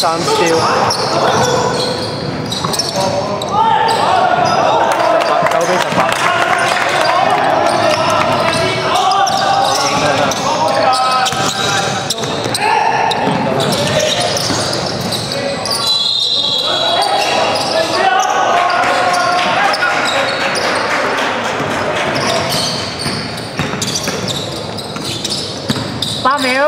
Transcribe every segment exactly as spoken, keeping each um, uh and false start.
三 steal。十八，九比十八。八秒。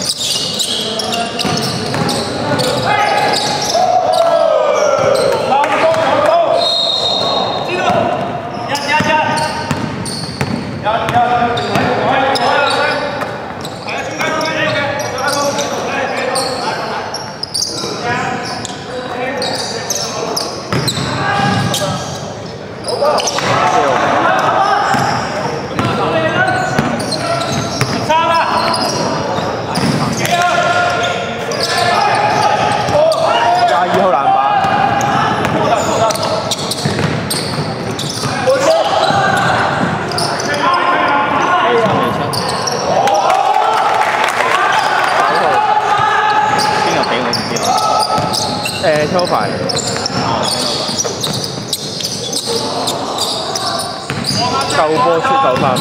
誒抽牌，救波出救翻。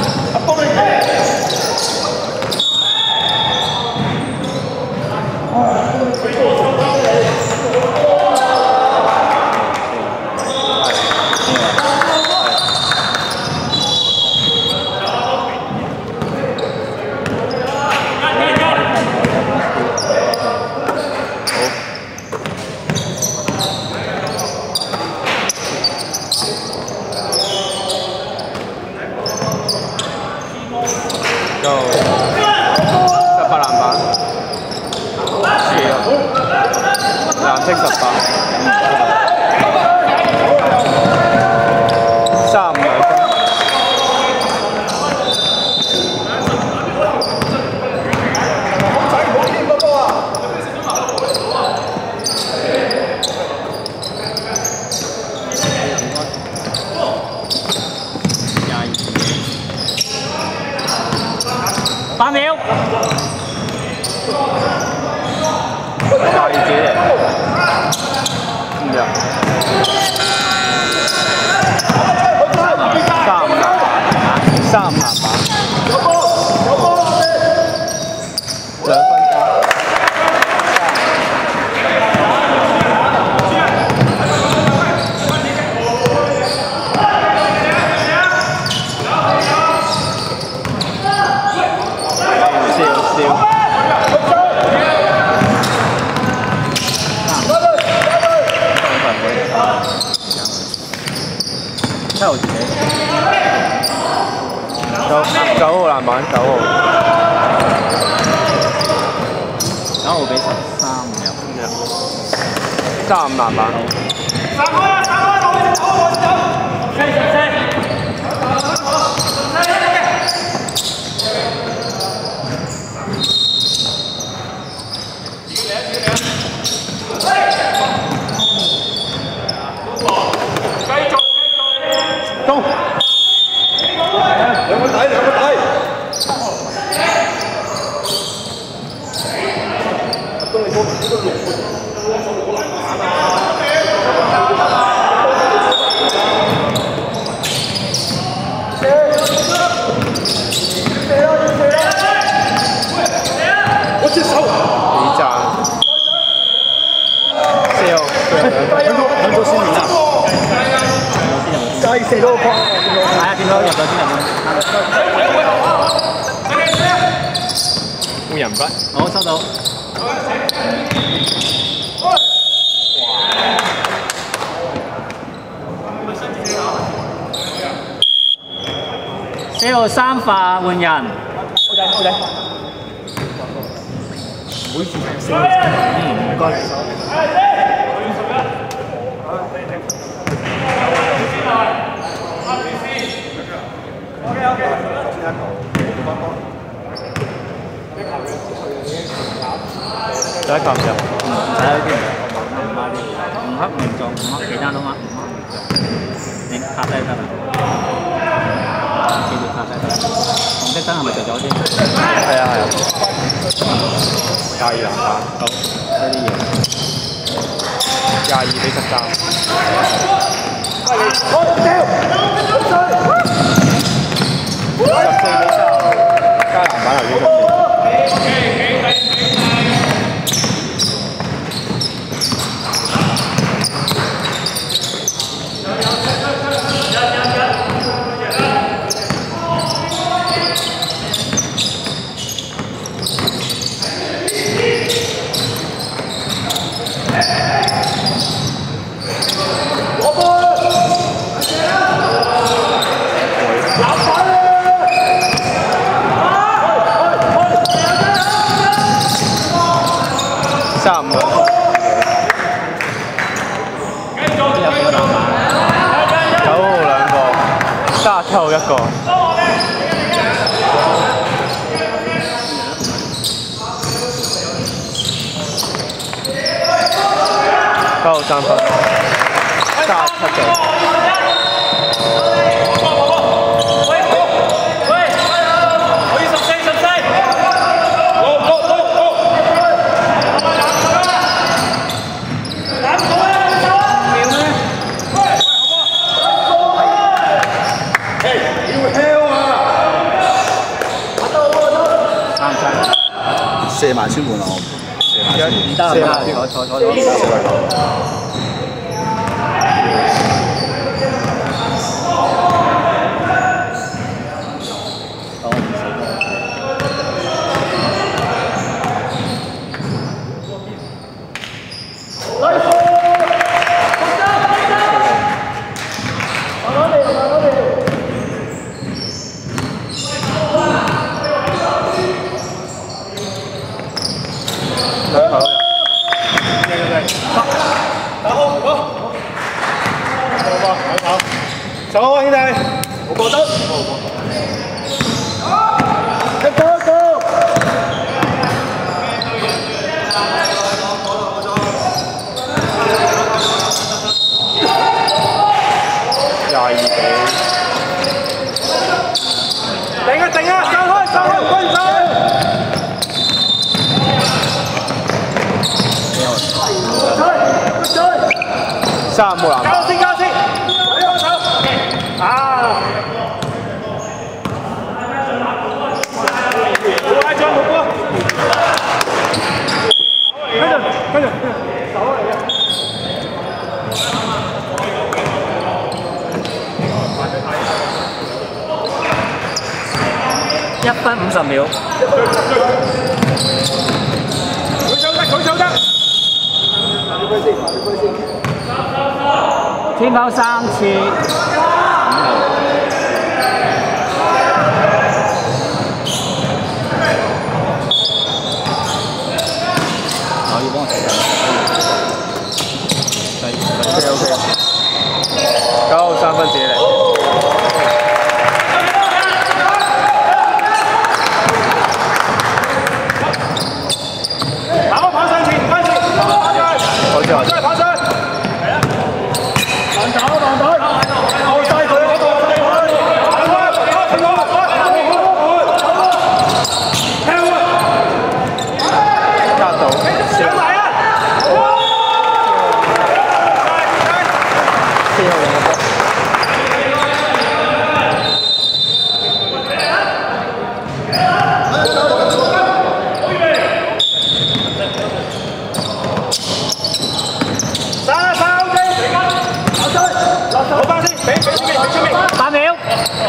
就十八籃板，藍色十八，三五兩分。八秒。大姐，唔入。三籃板，三籃板。兩分加。七號自己，九九號籃板，九號，九號俾十三入，三五籃板。散開啊！散開，攞住走，攞住走。四十四。中，兩個底，兩個底。中你波呢個六分，好難打啊！我接手。幾讚？四號，兩個兩個先面啊！ 計射到個框，係啊，見到入咗先入。換人筆，好收到。四號三發換人。好仔，好仔。每次四號，嗯，唔該。OK OK， 第一球入，唔使呢啲，唔黑唔中，唔黑其他都黑，唔黑唔中，你卡低得啦，記住卡低得。紅色燈係咪着咗先？係啊係啊，加二籃板，好呢啲嘢。 廿二比十三。十四比三，加籃板留於出線。 三五兩個，九號兩個，三十七號一個。九號三分，三十七個。 射埋先換我，射埋先。 唔得唔得，坐坐坐坐。 走啊，兄弟！我覺得。一個一個。 廿二比。 定啊定啊，散開散開，唔該唔該。 三冇籃板。 交先交先。 啊！我來轉，我過。跟着，跟着，走嚟嘅。 一分五十秒。 佢走得，佢走得。 天拋三次。 要幫我睇緊。 O K O K。九號三分自己嚟。 跑跑上前，跟住跑上去， 好之後。 再跑上去。係啊。慢走慢走。後勢佢嗰個。 八秒。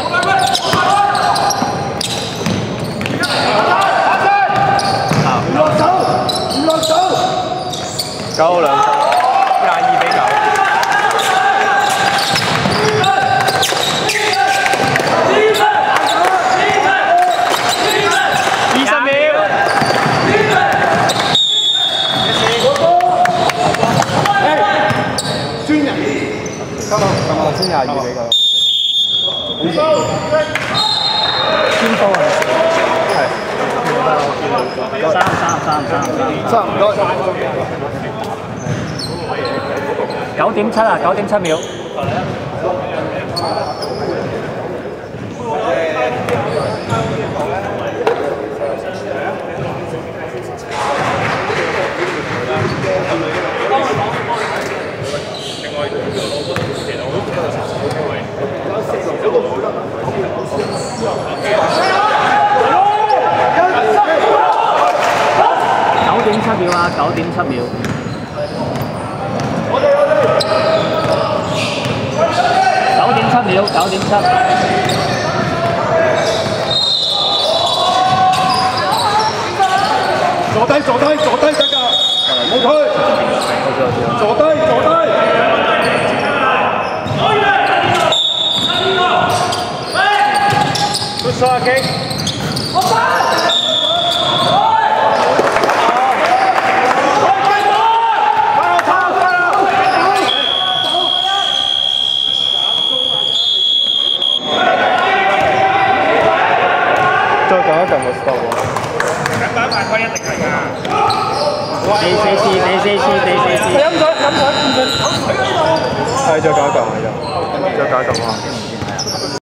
唔落手，唔落手。 九兩分，廿二比九。二十秒。 專人。 今日今日先廿二比九。 天波係係三三三三三唔該。 九點七啊，九點七秒。 九點七。 坐低坐低坐低得㗎，冇推。坐低坐低。Good shot, King. 再講一陣冇 stop 喎。咁講犯規一定係㗎。 第四次，第四次，第四次。 飲水飲水飲水。係再講一陣，係再再講一陣啊。